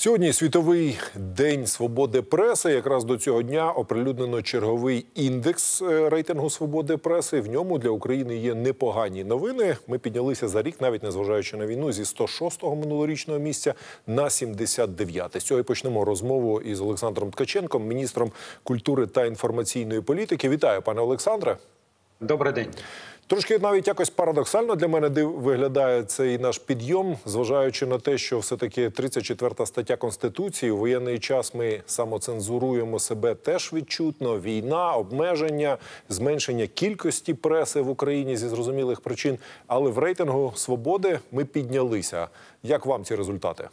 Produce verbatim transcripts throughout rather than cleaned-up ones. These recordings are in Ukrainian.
Сьогодні Світовий день свободи преси. Якраз до цього дня оприлюднено черговий індекс рейтингу свободи преси. В ньому для України є непогані новини. Ми піднялися за рік, навіть незважаючи на війну, зі сто шостого минулорічного місця на сімдесят дев'яте. З цього і почнемо розмову із Олександром Ткаченком, міністром культури та інформаційної політики. Вітаю, пане Олександре. Добрий день. Трошки навіть якось парадоксально для мене виглядає цей наш підйом, зважаючи на те, що все-таки тридцять четверта стаття Конституції, у воєнний час ми самоцензуруємо себе теж відчутно, війна, обмеження, зменшення кількості преси в Україні зі зрозумілих причин, але в рейтингу свободи ми піднялися. Як вам ці результати?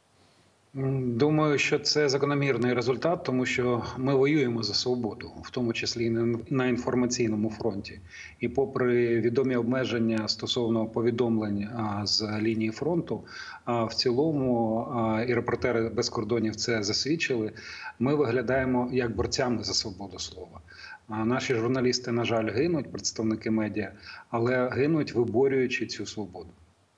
Думаю, що це закономірний результат, тому що ми воюємо за свободу, в тому числі і на інформаційному фронті. І попри відомі обмеження стосовно повідомлень з лінії фронту, в цілому, і репортери без кордонів це засвідчили, ми виглядаємо як борцями за свободу слова. Наші журналісти, на жаль, гинуть, представники медіа, але гинуть, виборюючи цю свободу.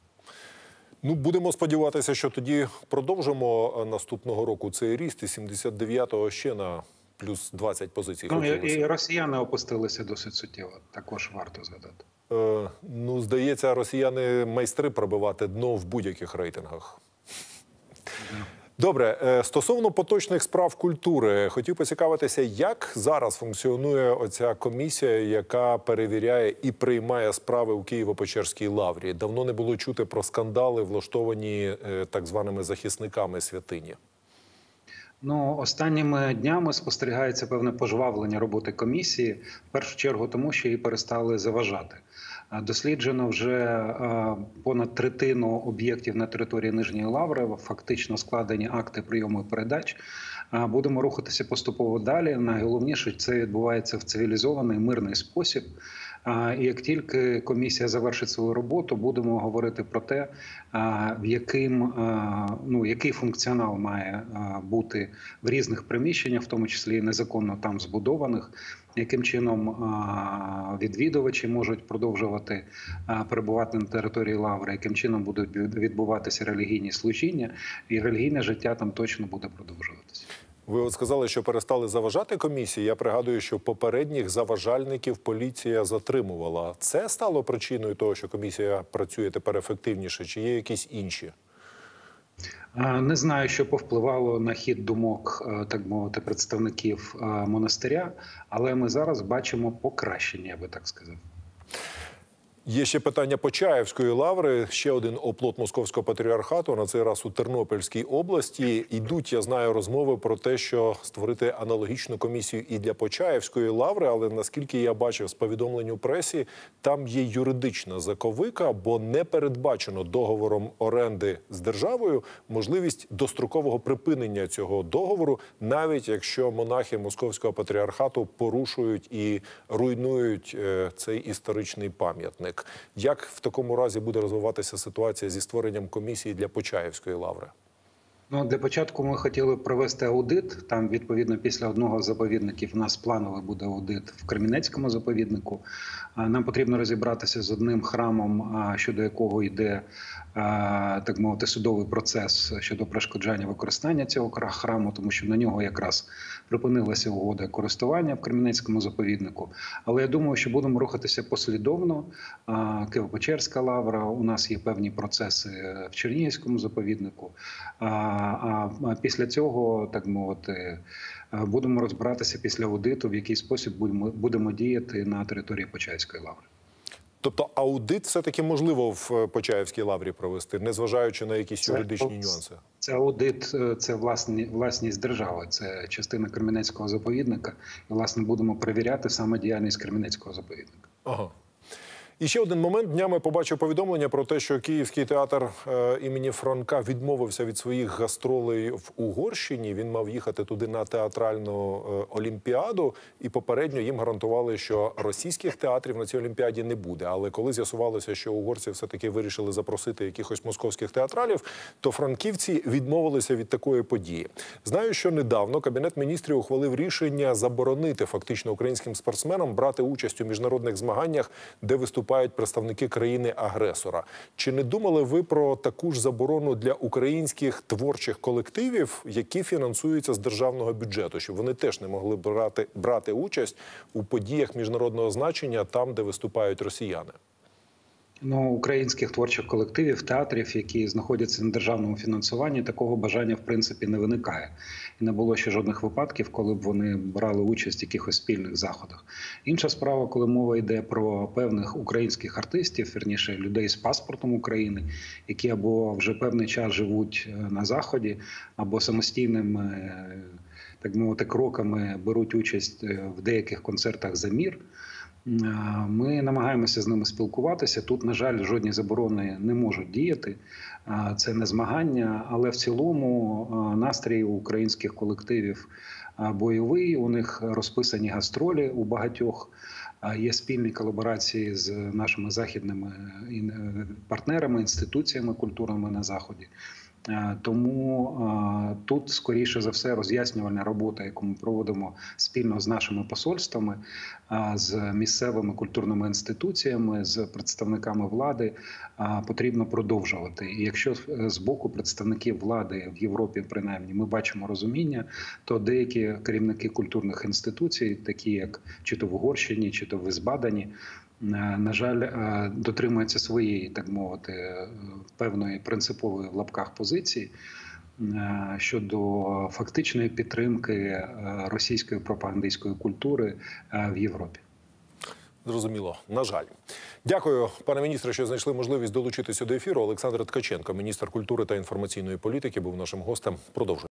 Ну, будемо сподіватися, що тоді продовжимо наступного року цей ріст, і сімдесят дев'ятого ще на плюс двадцять позицій. Ну, і росіяни опустилися досить суттєво, також варто згадати. Е, ну, здається, росіяни майстри пробивати дно в будь-яких рейтингах. Yeah. Добре, стосовно поточних справ культури, хотів поцікавитися, як зараз функціонує оця комісія, яка перевіряє і приймає справи у Києво-Печерській лаврі. Давно не було чути про скандали, влаштовані так званими захисниками святині. Ну, останніми днями спостерігається певне пожвавлення роботи комісії, в першу чергу тому, що її перестали заважати. Досліджено вже понад третину об'єктів на території Нижньої Лаври, фактично складені акти прийому і передач. Будемо рухатися поступово далі. Найголовніше, це відбувається в цивілізований, мирний спосіб. І як тільки комісія завершить свою роботу, будемо говорити про те, в яким, ну, який функціонал має бути в різних приміщеннях, в тому числі і незаконно там збудованих, яким чином відвідувачі можуть продовжувати перебувати на території Лаври, яким чином будуть відбуватися релігійні служіння, і релігійне життя там точно буде продовжуватися. Ви от сказали, що перестали заважати комісії. Я пригадую, що попередніх заважальників поліція затримувала. Це стало причиною того, що комісія працює тепер ефективніше? Чи є якісь інші? Не знаю, що повпливало на хід думок, так мовити, представників монастиря, але ми зараз бачимо покращення, я би так сказав. Є ще питання Почаївської лаври, ще один оплот Московського патріархату, на цей раз у Тернопільській області. Ідуть, я знаю, розмови про те, що створити аналогічну комісію і для Почаївської лаври, але наскільки я бачив з повідомлень у пресі, там є юридична заковика, бо не передбачено договором оренди з державою можливість дострокового припинення цього договору, навіть якщо монахи Московського патріархату порушують і руйнують цей історичний пам'ятник. Як в такому разі буде розвиватися ситуація зі створенням комісії для Почаївської лаври? Ну, для початку ми хотіли провести аудит. Там, відповідно, після одного з заповідників у нас плановий буде аудит в Кремінецькому заповіднику. Нам потрібно розібратися з одним храмом, щодо якого йде, так мовити, судовий процес щодо перешкоджання використання цього храму, тому що на нього якраз припинилася угода користування в Кремінецькому заповіднику. Але я думаю, що будемо рухатися послідовно. Києво-Печерська лавра, у нас є певні процеси в Чернігівському заповіднику. А після цього, так мовити, будемо розбиратися після аудиту, в який спосіб будемо, будемо діяти на території Почаївської лаври. Тобто аудит все-таки можливо в Почаївській лаврі провести, незважаючи на якісь це, юридичні нюанси? Це аудит, це власні, власність держави, це частина Кремінецького заповідника. І, власне, будемо перевіряти саме діяльність Кремінецького заповідника. Ага. І ще один момент. Днями побачив повідомлення про те, що Київський театр е, імені Франка відмовився від своїх гастролей в Угорщині. Він мав їхати туди на театральну е, олімпіаду. І попередньо їм гарантували, що російських театрів на цій олімпіаді не буде. Але коли з'ясувалося, що угорці все-таки вирішили запросити якихось московських театралів, то франківці відмовилися від такої події. Знаю, що недавно Кабінет міністрів ухвалив рішення заборонити фактично українським спортсменам брати участь у міжнародних змаганнях, де виступають виступають представники країни-агресора. Чи не думали ви про таку ж заборону для українських творчих колективів, які фінансуються з державного бюджету, щоб вони теж не могли брати, брати участь у подіях міжнародного значення там, де виступають росіяни? Ну, українських творчих колективів, театрів, які знаходяться на державному фінансуванні, такого бажання в принципі не виникає. І не було ще жодних випадків, коли б вони брали участь в якихось спільних заходах. Інша справа, коли мова йде про певних українських артистів, вірніше людей з паспортом України, які або вже певний час живуть на Заході, або самостійними, так мовити, кроками беруть участь в деяких концертах за мір. Ми намагаємося з ними спілкуватися. Тут, на жаль, жодні заборони не можуть діяти. Це не змагання, але в цілому настрій у українських колективів бойовий. У них розписані гастролі у багатьох. Є спільні колаборації з нашими західними партнерами, інституціями культурними на Заході. Тому тут, скоріше за все, роз'яснювальна робота, яку ми проводимо спільно з нашими посольствами, з місцевими культурними інституціями, з представниками влади, потрібно продовжувати. І якщо з боку представників влади в Європі, принаймні, ми бачимо розуміння, то деякі керівники культурних інституцій, такі як чи то в Угорщині, чи то в Візбадені, на жаль, дотримуються своєї, так мовити, певної принципової в лапках позиції щодо фактичної підтримки російської пропагандистської культури в Європі. Зрозуміло, на жаль. Дякую, пане міністре, що знайшли можливість долучитися до ефіру. Олександр Ткаченко, міністр культури та інформаційної політики, був нашим гостем. Продовжуємо.